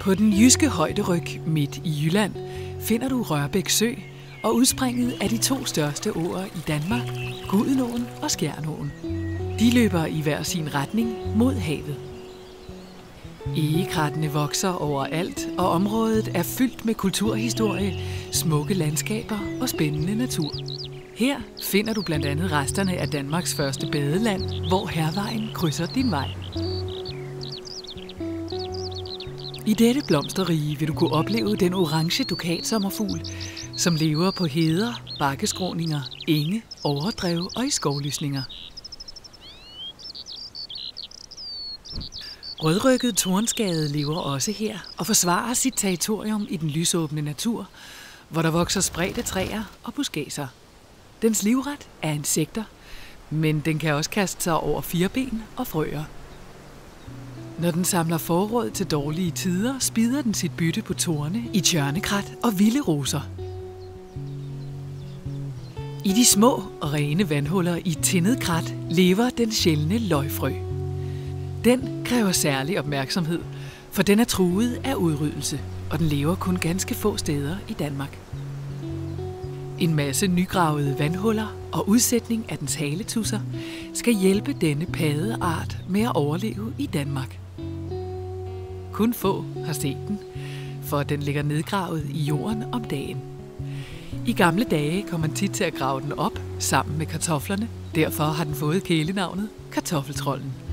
På den jyske højderyg midt i Jylland finder du Rørbæk Sø og udspringet af de to største åer i Danmark, Gudenåen og Skjernåen. De løber i hver sin retning mod havet. Egekrattene vokser overalt, og området er fyldt med kulturhistorie, smukke landskaber og spændende natur. Her finder du blandt andet resterne af Danmarks første badeland, hvor Hærvejen krydser din vej. I dette blomsterrige vil du kunne opleve den orange dukatsommerfugl, som lever på heder, bakkeskråninger, enge, overdrev og i skovlysninger. Rødrygget tornskade lever også her og forsvarer sit territorium i den lysåbne natur, hvor der vokser spredte træer og buskager. Dens livret er insekter, men den kan også kaste sig over fireben og frøer. Når den samler forråd til dårlige tider, spider den sit bytte på torne, i tjørnekrat og vilde roser. I de små og rene vandhuller i tindet krat lever den sjældne løgfrø. Den kræver særlig opmærksomhed, for den er truet af udryddelse, og den lever kun ganske få steder i Danmark. En masse nygravede vandhuller og udsætning af dens haletusser skal hjælpe denne paddeart med at overleve i Danmark. Kun få har set den, for den ligger nedgravet i jorden om dagen. I gamle dage kom man tit til at grave den op sammen med kartoflerne. Derfor har den fået kælenavnet kartoffeltrolden.